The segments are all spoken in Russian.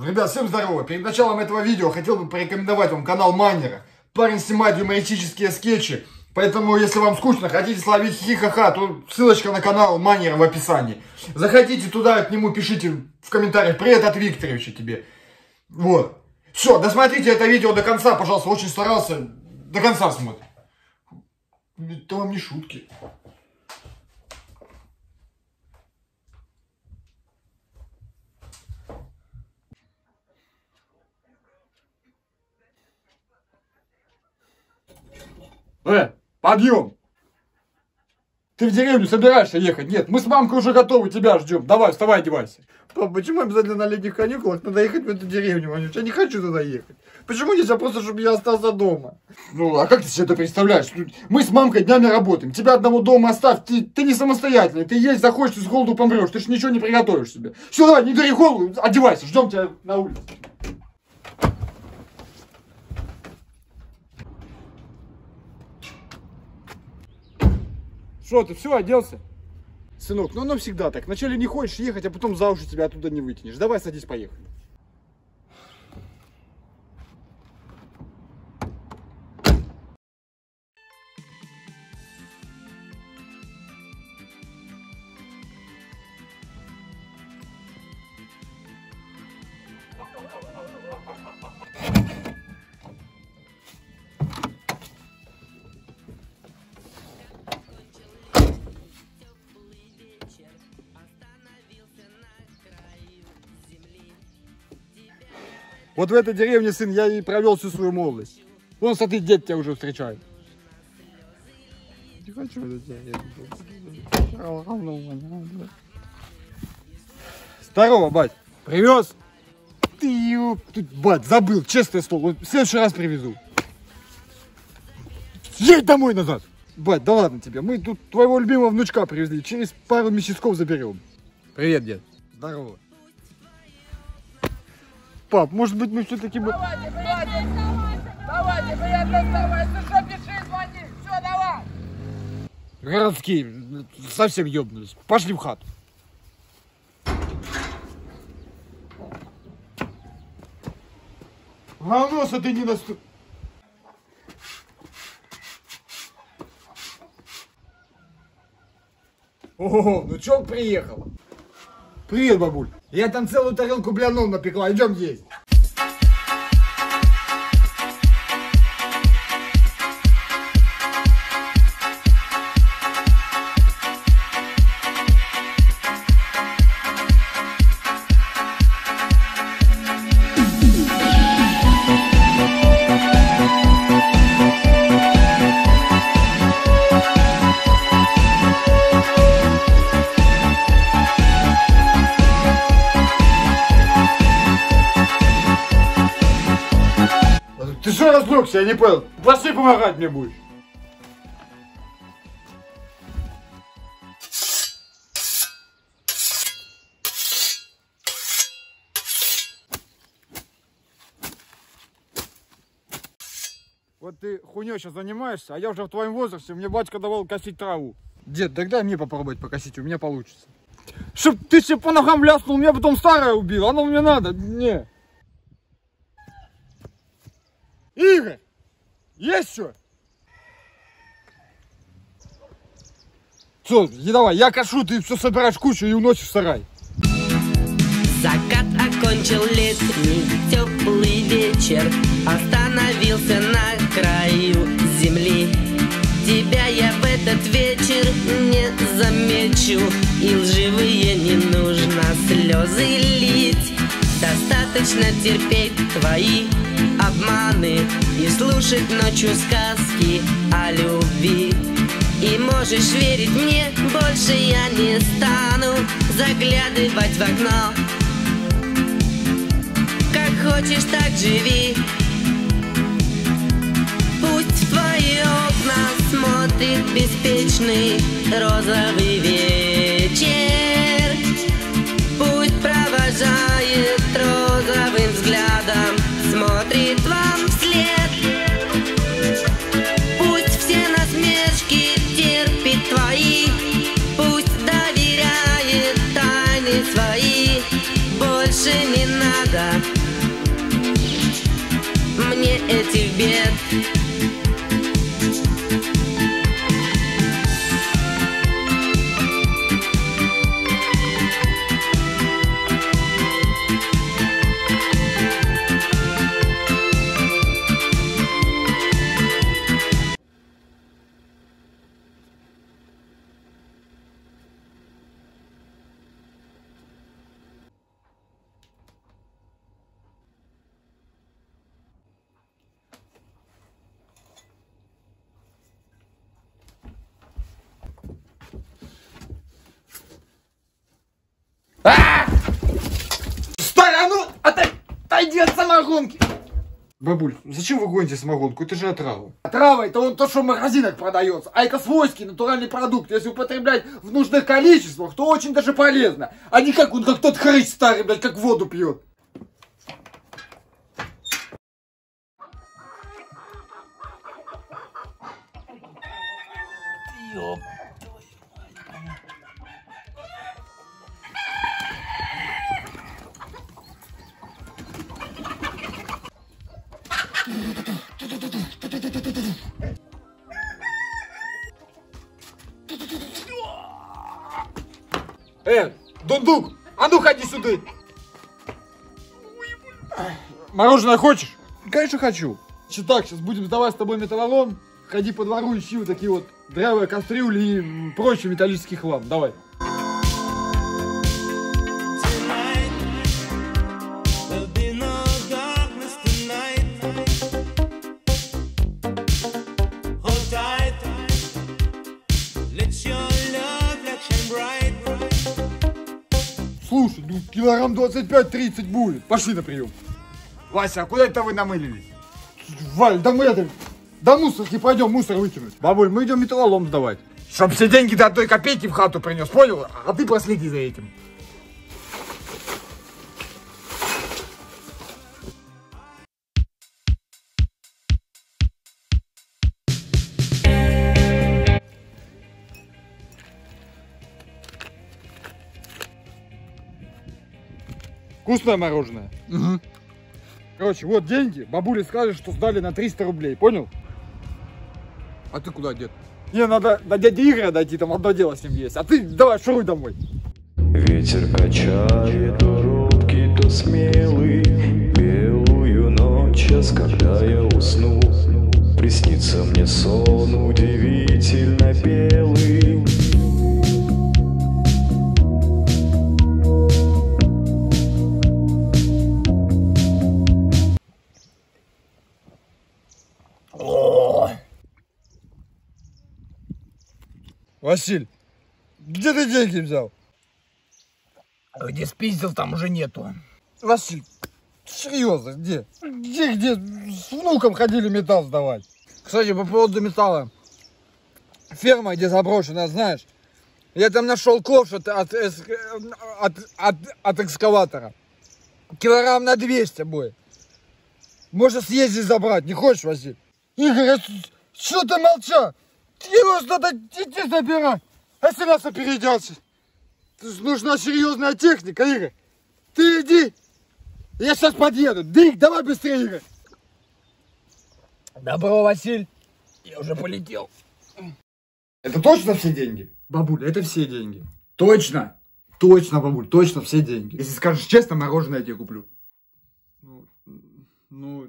Ребят, всем здорово. Перед началом этого видео хотел бы порекомендовать вам канал Маннера. Парень снимает юмористические скетчи. Поэтому, если вам скучно, хотите словить хихи-ха-ха, то ссылочка на канал Маннера в описании. Заходите туда, к нему пишите в комментариях: привет от Викторовича тебе. Вот. Все, досмотрите это видео до конца, пожалуйста. Очень старался. До конца смотрите. Это вам не шутки. Подъем! Ты в деревню собираешься ехать? Нет, мы с мамкой уже готовы, тебя ждем. Давай, вставай, одевайся. Пап, почему обязательно на летних каникулах надо ехать в эту деревню, Ванюш? Я не хочу туда ехать. Почему нельзя просто, чтобы я остался дома? Ну, а как ты себе это представляешь? Мы с мамкой днями работаем. Тебя одного дома оставь. Ты не самостоятельный. Ты есть захочешь, с голоду помрешь. Ты ж ничего не приготовишь себе. Все, давай, не гори голову, одевайся. Ждем тебя на улице. Что, ты все, оделся? Сынок, ну оно всегда так. Вначале не хочешь ехать, а потом за уши тебя оттуда не вытянешь. Давай садись, поехали. Вот в этой деревне, сын, я и провел всю свою молодость. Вон, смотри, дед тебя уже встречает. Не хочу это тебя. Здорово, бать. Привез? Ты, тут, бать, забыл, честное слово. В следующий раз привезу. Едь домой назад. Бать, да ладно тебе. Мы тут твоего любимого внучка привезли. Через пару месяцков заберем. Привет, дед. Здорово. Пап, может быть, мы все-таки бы... Давайте, приятно оставайся, что пиши, звони, все, давай. Городские, совсем ёбнулись. Пошли в хату. Говноса ты не наступ... Ого, ну чё приехала? Привет, бабуль. Я там целую тарелку блянов напекла. Идем есть. Ты что разлегся, я не понял. Пошли помогать мне будешь. Вот ты хуйней сейчас занимаешься, а я уже в твоем возрасте, мне батька давал косить траву. Дед, тогда мне попробовать покосить, у меня получится. Чтоб ты себе по ногам ляснул, меня потом старое убил, оно мне надо, не. Игорь! Есть что? Все, иди давай, я кошу, ты все собираешь кучу и уносишь в сарай. Закат окончил летний теплый вечер, остановился на краю земли. Тебя я в этот вечер не замечу, и лживые не нужно слезы лить. Достаточно терпеть твои обманы и слушать ночью сказки о любви. И можешь верить мне, больше я не стану заглядывать в окно. Как хочешь, так живи. Пусть в твои окна смотрит беспечный розовый вечер. Пусть провожает розовым взглядом, смотрит вам вслед. Пусть все насмешки терпит твои, пусть доверяет тайны свои. Больше не надо мне этих бед. Стой, а ну, отойди от самогонки. Бабуль, зачем вы гоните самогонку? Это же отрава. Отрава это вот то, что в магазинах продается. А это свойский натуральный продукт. Если употреблять в нужных количествах, то очень даже полезно. А не как он, как тот хрыч старый, блядь, как воду пьет. Дундук, а ну ходи сюда. Мороженое хочешь? Конечно хочу. Так, сейчас будем сдавать с тобой металлолом. Ходи по двору, ищи вот такие вот древые кастрюли и прочий металлический хлам. Давай. Слушай, ну килограмм 25-30 будет. Пошли на прием. Вася, а куда это вы намылились? Валь, да мы это... До мусорки пойдем мусор выкинуть. Бабуль, мы идем металлолом сдавать. Чтоб все деньги до одной копейки в хату принес, понял? А ты проследи за этим. Вкусное мороженое? Угу. Короче, вот деньги. Бабуле скажешь, что сдали на 300 рублей. Понял? А ты куда, дед? Не, надо до дяди Игоря дойти, там одно дело с ним есть. А ты давай шуруй домой. Ветер качает то робкий, то смелый. Белую ночь, час, когда я усну, приснится мне сон удивительно белый. Василь, где ты деньги взял? Где спиздил, там уже нету. Василь, серьезно, где? Где? С внуком ходили металл сдавать. Кстати, по поводу металла. Ферма, где заброшена, знаешь? Я там нашел ковш от экскаватора. Килограмм на 200 будет. Можно съездить забрать, не хочешь, Василь? Игорь, что ты молчал? Его надо идти забирать. А если нас опередятся? Нужна серьезная техника, Игорь. Ты иди. Я сейчас подъеду. Давай быстрее, Игорь. Добро, Василь. Я уже полетел. Это точно все деньги? Бабуль, это все деньги. Точно? Точно, бабуль, точно все деньги. Если скажешь честно, мороженое я тебе куплю. Ну...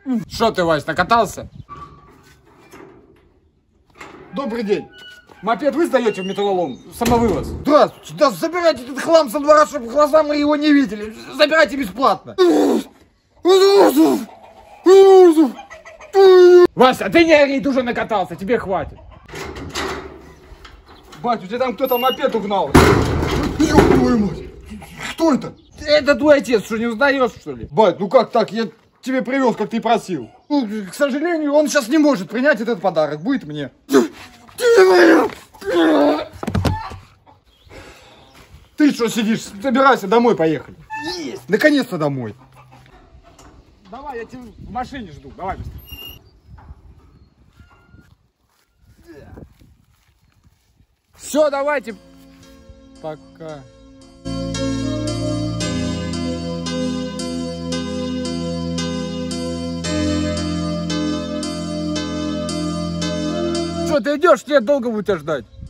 Что ты, Вась, накатался? Добрый день. Мопед вы сдаете в металлолом? Самовывоз. Здравствуйте. Да забирайте этот хлам со двора, чтобы глаза мои его не видели. Забирайте бесплатно. Вася, ты не ори, ты уже накатался, тебе хватит. Бать, у тебя там кто-то мопед угнал. Ёб твою мать. Кто это? Это твой отец, что не узнаешь, что ли? Бать, ну как так? Я тебе привез, как ты просил. Ну, к сожалению, он сейчас не может принять этот подарок. Будет мне. Ты что сидишь? Собирайся, домой поехали. Есть. Наконец-то домой. Давай, я тебя в машине жду. Давай быстрее. Все, давайте. Пока. Что, ты идешь? Нет, долго будет тебя ждать.